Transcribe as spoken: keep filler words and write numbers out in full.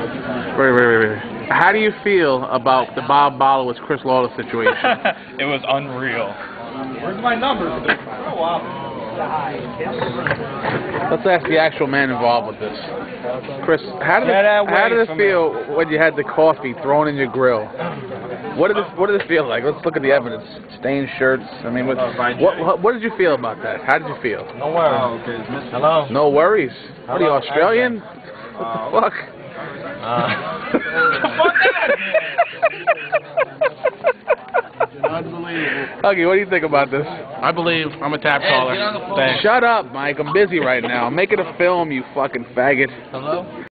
Wait, wait, wait, wait. How do you feel about the Bob Bolowiz Chris Lawler situation? It was unreal. Where's my number? Oh, wow. Let's ask the actual man involved with this. Chris, how did it, how did it feel when you had the coffee thrown in your grill? What did this What did it feel like? Let's look at the evidence. Stained shirts. I mean, what what, what did you feel about that? How did you feel? No worries. Hello. No worries. What are you, Australian? What the fuck? Uh, Huggy, what do you think about this? I believe I'm a tap caller. Shut up, Mike. I'm busy right now. I'm making a film, you fucking faggot. Hello?